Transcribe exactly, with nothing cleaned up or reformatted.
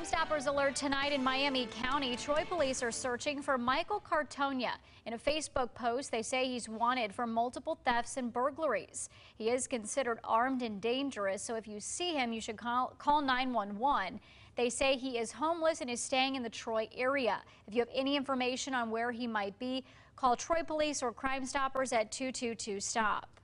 Stoppers alert tonight in Miami County. Troy police are searching for Michael Cartonia. In a Facebook post, they say he's wanted for multiple thefts and burglaries. He is considered armed and dangerous, so if you see him, you should call, call nine one one. They say he is homeless and is staying in the Troy area. If you have any information on where he might be, call Troy police or Crime Stoppers at two two two stop.